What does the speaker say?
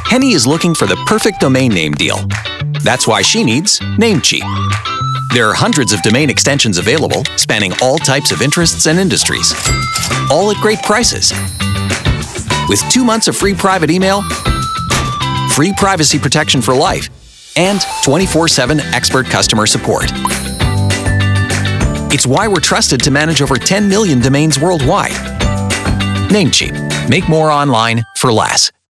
Henny is looking for the perfect domain name deal. That's why she needs Namecheap. There are hundreds of domain extensions available, spanning all types of interests and industries, all at great prices. With 2 months of free private email, free privacy protection for life, and 24/7 expert customer support. It's why we're trusted to manage over 10 million domains worldwide. Namecheap. Make more online for less.